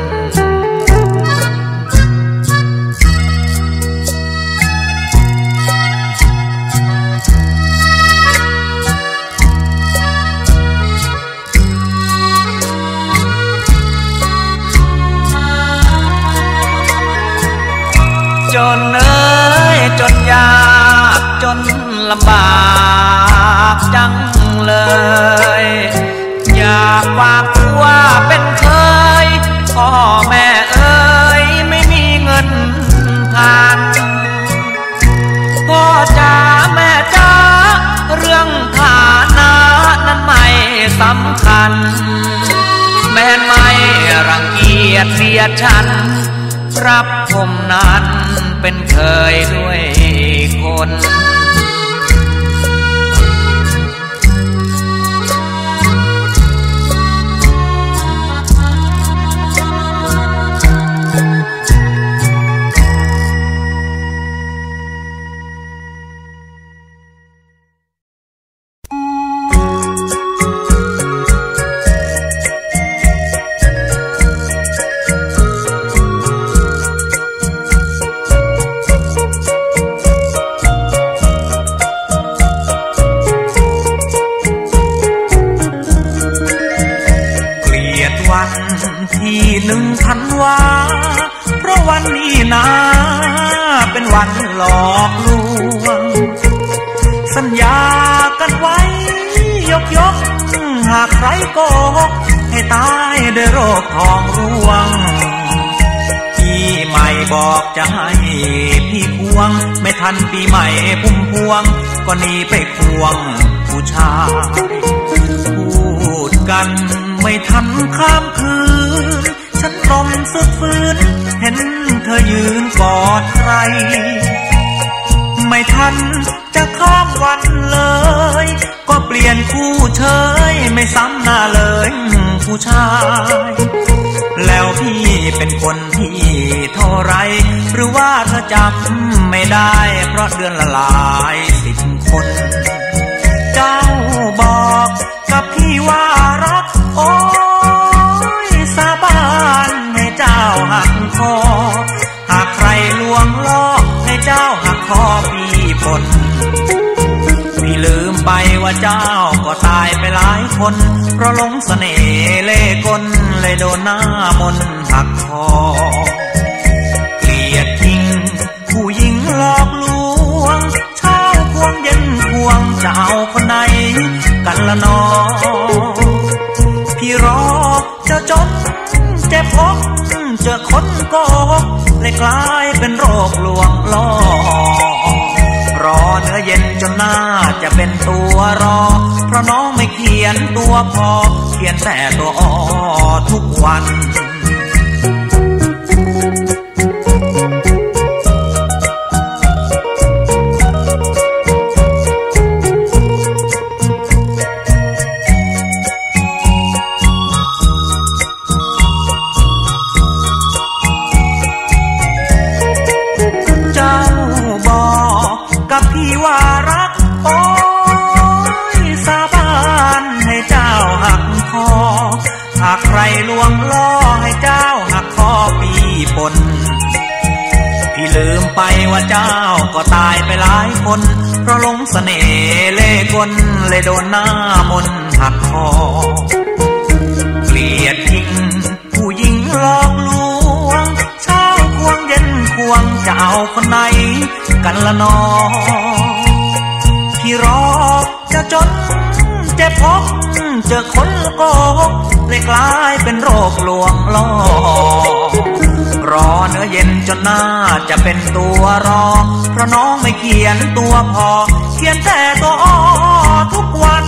S2: จนเอ้ยจนยากจนลำบากจังเลยอยากฝากตัวเป็นเคยพ่อแม่เอ้ยไม่มีเงินผ่านพ่อจ๋าแม่จ๋าเรื่องฐานะนั้นไม่สำคัญแม้ไม่รังเกียจเสียฉันรับผมนั้นเป็นเคยด้วยคน
S3: เ
S1: ทองร่วงพี่ใหม่บอกจะให้พี่ควงไม่ทันปีใหม่พุ่มพวงก็หนีไปควงผู้ชายพูดกันไม่ทันข้ามคืนฉันรมสุดฝืนเห็นเธอยืนกอดใครไม่ทันจะข้ามวันเลยก็เปลี่ยนคู่เฉยไม่ซ้ำหน้าเลยผู้ชายแล้วพี่เป็นคนที่เท่าไรหรือว่าเธอจำไม่ได้เพราะเดือนละหลายสิบคนเจ้าบอกกับพี่ว่ารักโอ้ยสาบานให้เจ้าหักคอหากใครลวงล้อให้เจ้าหักคอพี่ปนพี่ลืมไปว่าเจ้าก็ตายไปหลายคนเพราะหลงเสน่ห์เล่ห์กลเลยโดนหน้ามนต์หักคอเกลียดทิ้งผู้หญิงหลอกลวงเช้าควงเย็นควงจะเอาคนไหนกันละนอพี่รอจะจนเจ็บพบเจอคนโกหกเลยกลายเป็นโรคลวงล้อรอเนื้อเย็นจนหน้าจะเป็นตัวรอเพราะน้องไม่เขียนตัวพอเขียนแต่ตัวอ้อทุกวันพี่ว่ารักโอ้ยสาบานให้เจ้าหักคอหากใครลวงล้อให้เจ้าหักคอปีปนพี่ลืมไปว่าเจ้าก็ตายไปหลายคนเพราะหลงเสน่ห์เล่ห์กลเลยโดนหน้ามนต์หักคอเกลียดทิ้งผู้หญิงหลอกลวงเช้าควงเย็นควงจะเอาคนไหนกันละนอพี่รอจะจนเจ็บพบเจอคนโกหกเลยกลายเป็นโรคลวงล้อรอเนื้อเย็นจนหน้าจะเป็นตัวรอเพราะน้องไม่เขียนตัวพอเขียนแต่ตัวอ้อทุกวัน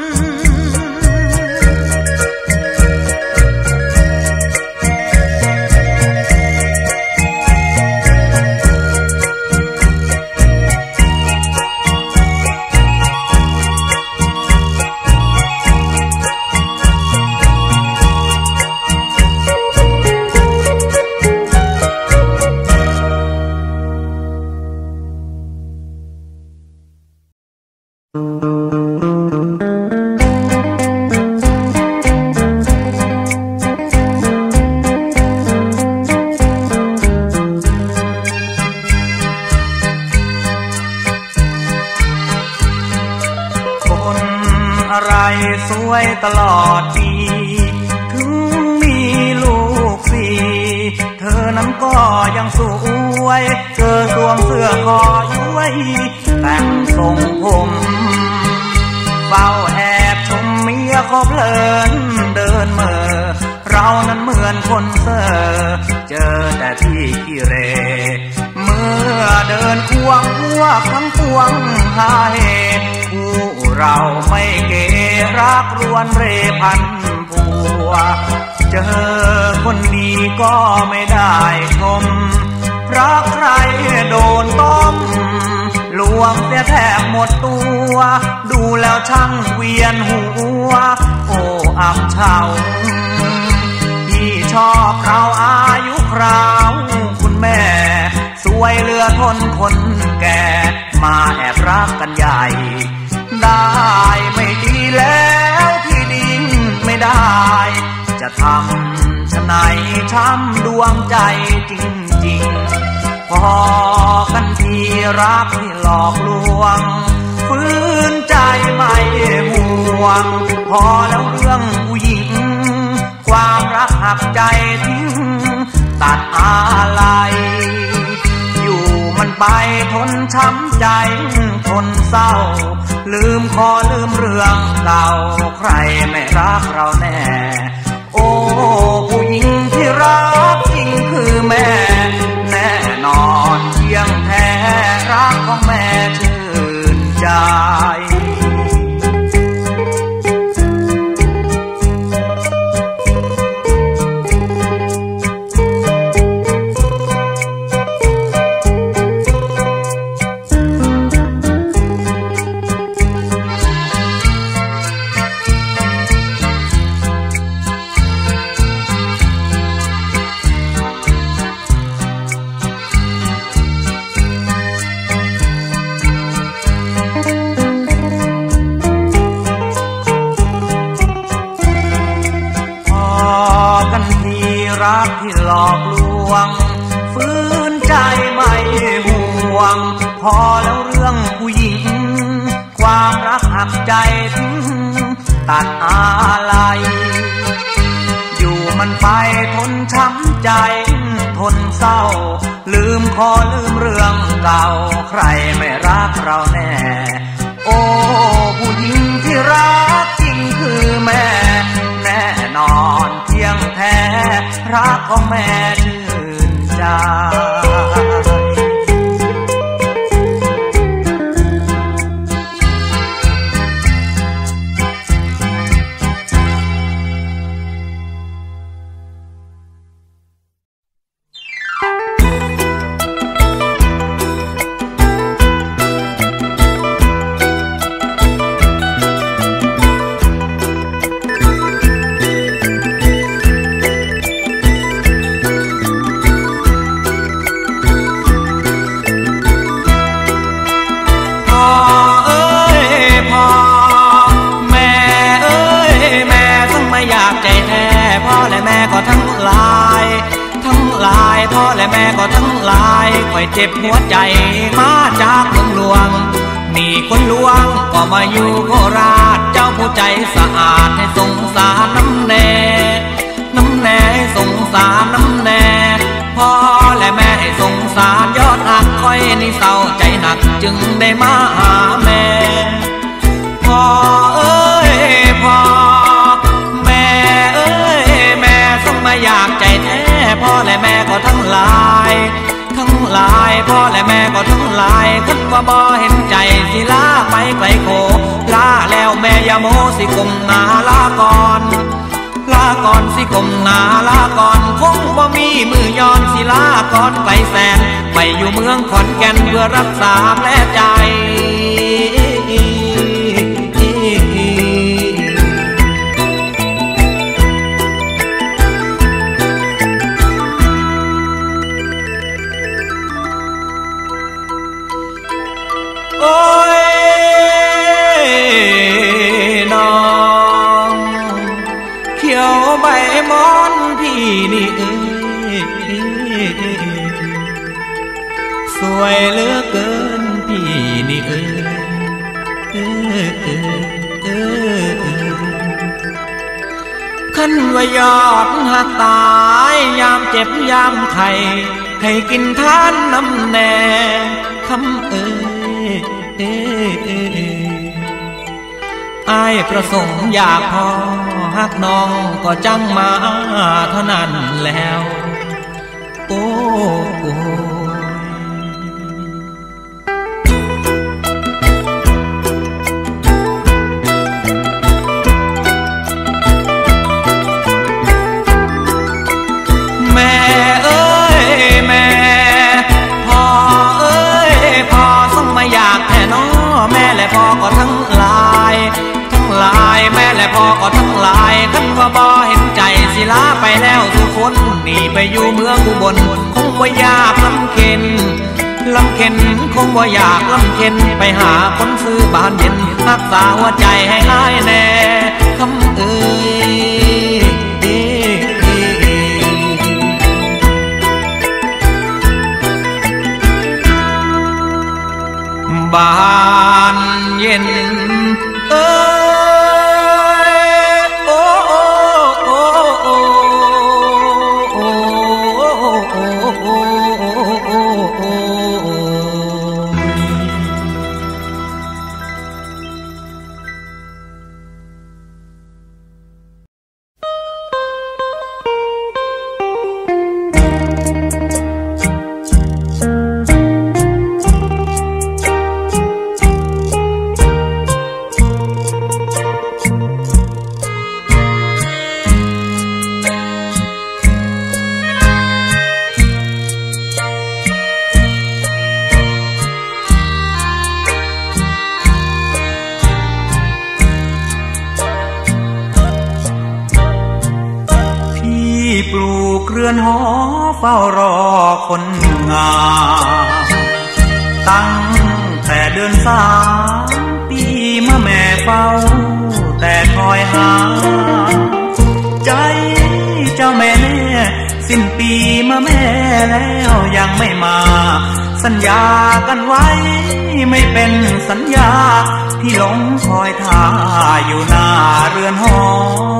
S1: สวยตลอดปีถึงมีลูกสี่เธอนั้นก็ยังสวยเธอสวมเสื้อคอย้วยแต่งทรงผมเฝ้าแอบชมเมียเขาเพลินเดินเมื่อเรานั้นเหมือนคนเซ่อเจอแต่ที่ขี้เรเมื่อเดินควงพวกทั้งพวงหาเหตุคู่เราไม่เกรักรวนเรพันผัวเจอคนดีก็ไม่ได้ชมรักใครโดนต้มลวงเสียแทบหมดตัวดูแล้วช่างเวียนหัวโอ้อับเฉาที่ชอบเราอายุคราวคุณแม่สวยเหลือทนคนแก่มาแอบรักกันใหญ่ได้ไม่ดีแล้วที่ดิ้นไม่ได้จะทำชะไหนช้ำดวงใจจริงๆพอกันทีรักที่หลอกลวงฟื้นใจไม่ห่วงพอแล้วเรื่องผู้หญิงความรักหักใจทิ้งตัดอะไรอยู่มันไปทนช้ำใจทนเศร้าลืมขอลืมเรื่องเก่าใครไม่รักเราแน่โอ้ผู้หญิงรักจริงคือแม่แน่นอนเที่ยงแท้รักของแม่ชื่นใจรักที่หลอกลวงฝืนใจไม่ห่วงพอแล้วเรื่องผู้หญิงความรักหักใจถึงตัดอะไรอยู่มันไปทนช้ำใจทนเศร้าลืมขอลืมเรื่องเก่าใครไม่รักเราแน่โอ้ผู้หญิงที่รักจริงคือแม่แน่นอนเที่ยงแท้รักของแม่ชื่นใจทั้งหลายทั้งหลายพ่อและแม่ก็ทั้งหลายคอยเจ็บหัวใจมาจากเมืองหลวงนี่คนหลวงก็มาอยู่โคราชเจ้าผู้ใจสะอาดให้สงสารน้ำแน่น้ำแน่ให้สงสารน้ำแน่พ่อและแม่ให้สงสารยอดหักคอยนี่เศร้าใจหนักจึงได้มาหาแม่พ่อเอ้ยพ่ออยากใจแท้พ่อและแม่ก็ทั้งหลายทั้งหลายพ่อและแม่ก็ทั้งหลายคันว่าบ่เห็นใจสิลาไปไกลโคลาแล้วแม่อย่าโมสิกมหน้าลาก่อนลาก่อนสิกมหน้าลาก่อนคงบ่มีมือย้อนสิลาก่อนไกลแสนไปอยู่เมืองขอนแก่นเพื่อรักษาแผลใจโอ้ยน้องเขียวใบมอนพี่นี่เอ้ยสวยเหลือเกินพี่นี่เอ้ยเอ้ยเอ้ยเอ้ยขันว่ายอดหักตายยามเจ็บยามไข้ให้กินทานน้ำแน่คำเอ้ยเอ้ยเอ้ยอ้ายประสงค์อยากพอหักน้องก็จังมาเท่านั้นแล้วโอ้โอ้แม่เอ้ยแม่พ่อเอ้ยพ่อส่งมาอยากแท่น้อแม่และพ่อก็ทั้งหลายทั้งหลายแม่และพ่อก็ทั้งหลายคันว่าบ่เห็นใจสิลาไปแล้วทุกคนหนีไปอยู่เมืองอุบลคงบ่อยากลำเค็นลำเค็นคงบ่อยากลำเค็นไปหาคนซื้อบ้านเย็นรักษาหัวใจให้หายแน่คำเอ้ยบ้านเย็นเอ้ยโอ้โอ้โอ้โอ้โอ้โอ้โอ้โอ้ปลูกเรือนหอเฝ้ารอคนงามตั้งแต่เดือนสามปีมาแม่เฝ้าแต่คอยหาใจเจ้าแม่แน่สิ้นปีมาแม่แล้วยังไม่มาสัญญากันไว้ไม่เป็นสัญญาที่หลงคอยท่าอยู่หน้าเรือนหอ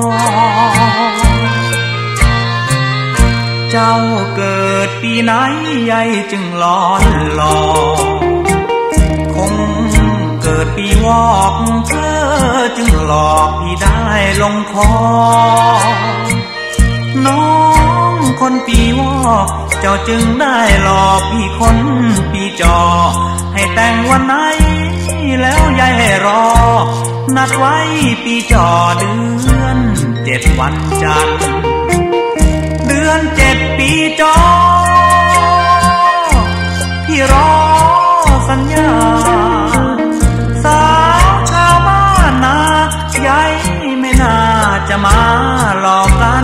S1: เจ้าเกิดปีไหนใหญ่จึงร้อนหลอกคงเกิดปีวอกเธอจึงหลอกพี่ได้ลงคอน้องคนปีวอกเจ้าจึงได้หลอกพี่คนปีจอให้แต่งวันไหนแล้วยายให้รอนัดไว้ปีจอเดือนเจ็ดวันจันทร์เดือนเจ็ดปีจอพี่รอสัญญาสาวชาวบ้านนายายไม่น่าจะมาหลอกกัน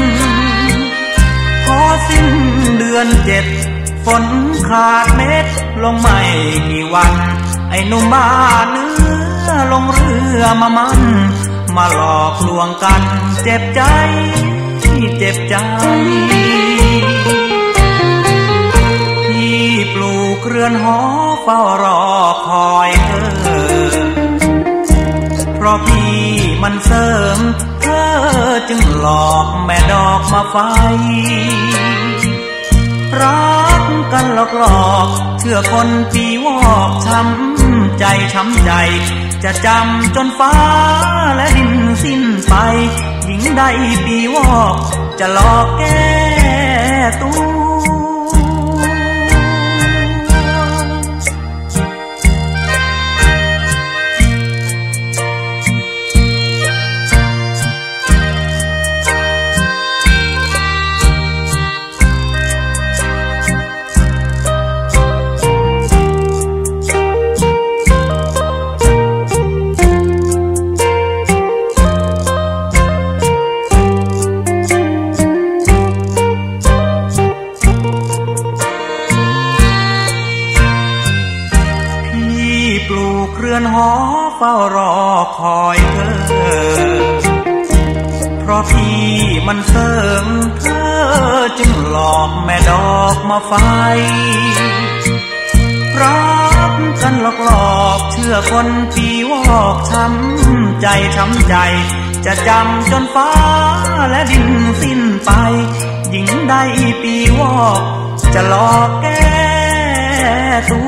S1: พอสิ้นเดือนเจ็ดฝนขาดเม็ดลงไม่กี่วันไอ้หนุ่มบ้านเนื้อลงเรือมามันมาหลอกลวงกันเจ็บใจเจ็บใจพี่ปลูกเรือนหอเฝ้ารอคอยเธอเพราะพี่มันเสริมเธอจึงหลอกแม่ดอกมาไฟรักกันหลอกหลอกเชื่อคนปีวอกช้ำใจช้ำใจจะจำจนฟ้าและดินสิ้นไปหญิงใดปีวอกจะหลอกแก้ตัวเรือนหอเฝ้ารอคอยเธอเพราะพี่มันเสริมเธอจึงหลอกแม่ดอกมาไฟรักกันหลอกหลอกเชื่อคนปีวอกช้ำใจช้ำใจจะจำจนฟ้าและดินสิ้นไปหญิงใดปีวอกจะหลอกแก้ตัว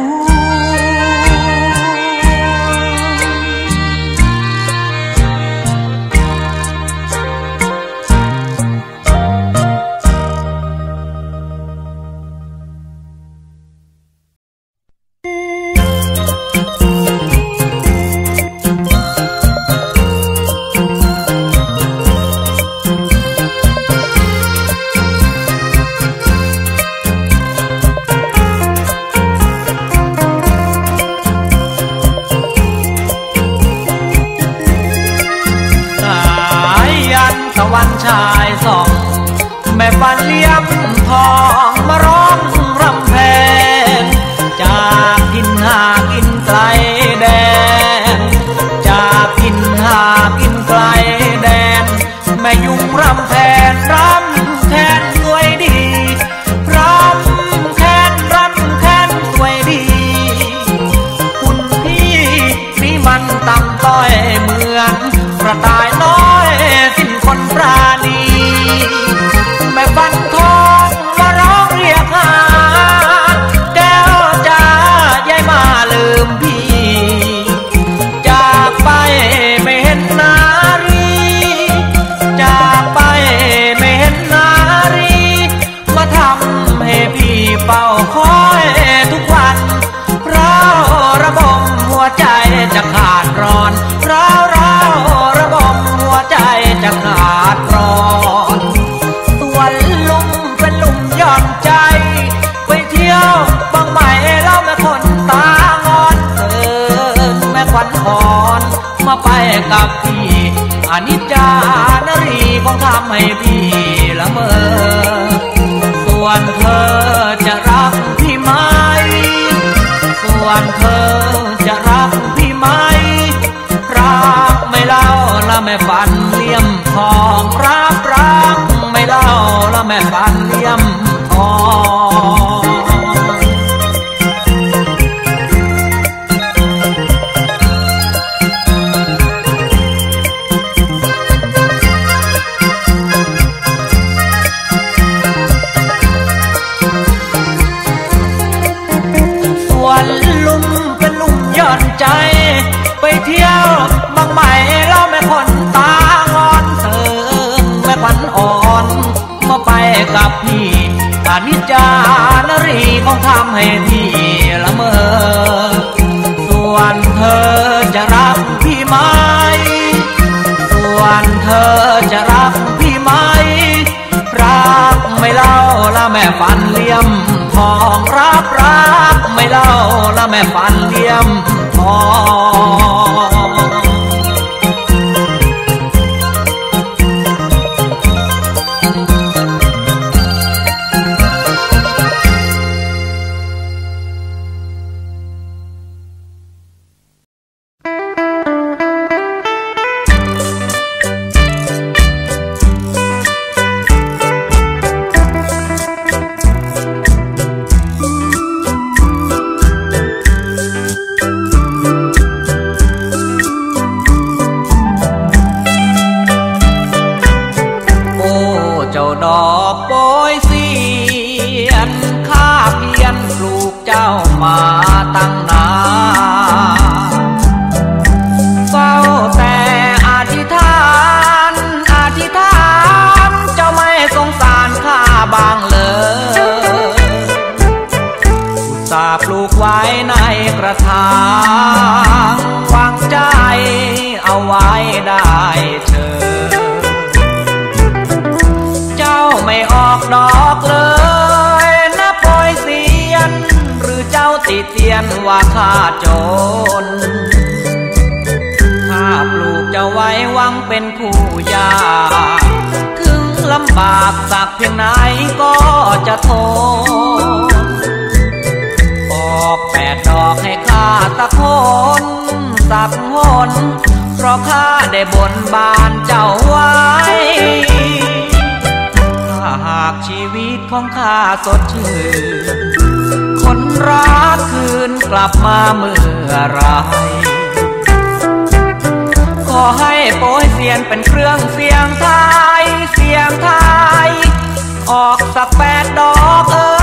S2: ตะวันชายส่องแม่ฟันเลี้ยมทองมาร้องรำแพนจากกินหากินไกลแดนจากกินหากินไกลแดนแม่ยุงรำแพนรำแค้นสวยดีรำแค้นรำแค้นสวยดีคุณพี่นี่มันต่ำต้อยเหมือนกระต่ายน้อยสิ้นคนปราณีแม่ฟันทองมาร้องเรียกหาแก้วจ้ายายมาลืมพี่จากไปไม่เห็นนารีจากไปไม่เห็นนารีมาทำให้พี่เฝ้าคอยทุกวันเพราะระบมหัวใจจะขาดร้อนเพราะระบมหัวใจจะขาดร้อนส่วนลุงเป็นลุงยอมใจไปเที่ยวบางใหม่แล้วแม่คนตางอนเสิร์แม่ควันอ่อนมาไปกับพี่อนิจจานรีคงทำให้พี่ละเมอส่วนเธอจะรักพี่ไหมส่วนเธอจะรักพี่ไหมรักไม่เล่าละแม่ปันเลี่ยมทองรับรักไม่เล่าละแม่ปันเลี่ยมทองใจไปเที่ยวบางใหม่เราแม่คนตางอนเสิร์งแม่ขวัญอ่อนมาไปกับพี่อานิจจานรีคงทำให้พี่ละเมอส่วนเธอจะรักพี่ไหมส่วนเธอจะรักพี่ไหมรักไม่เล่าละแม่ปันเลี่ยมทองรับรักไม่เล่าละแม่ปันเลี่ยมทองดอกโปยเสียนข้าเพียนปลูกเจ้ามาตั้งนานเฝ้าแต่อธิษฐานอธิษฐานเจ้าไม่สงสารข้าบ้างเลยอุตส่าห์ปลูกไว้ในกระถางวางใจเอาไว้ได้เชิญไม่ออกดอกเลยนะโปยเสียนหรือเจ้าติเตียนว่าข้าจนข้าปลูกเจ้าไว้หวังเป็นคู่ยาถึงลำบากสักเพียงไหนก็จะทนออกแปดดอกให้ข้าสักคนสักคนเพราะข้าได้บนบานเจ้าไว้หากชีวิตของข้าสดชื่นคนรักคืนกลับมาเมื่อไรขอให้โปยเสียนเป็นเครื่องเสียงไทยเสียงไทยออกสักแปดดอกเออ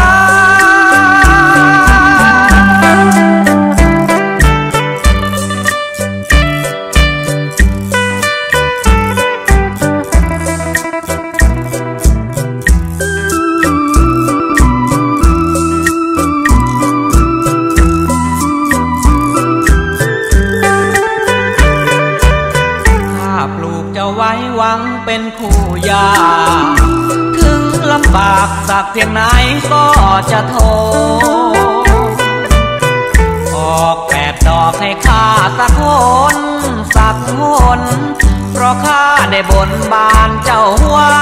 S2: หวังเป็นคู่ยาถึงลำบากสักเพียงไหนก็จะทนออกแปดดอกให้ข้าสักคนสักคนเพราะข้าได้บนบานเจ้าไว้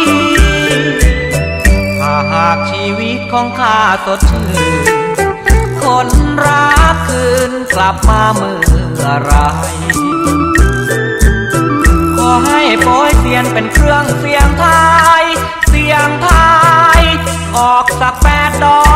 S2: ถ้าหากชีวิตของข้าสดชื่นคนรักคืนกลับมาเมื่อไรขอให้โปยเสียนเป็นเครื่องเสียงไทยเสียงไทยออกสักแปดดอก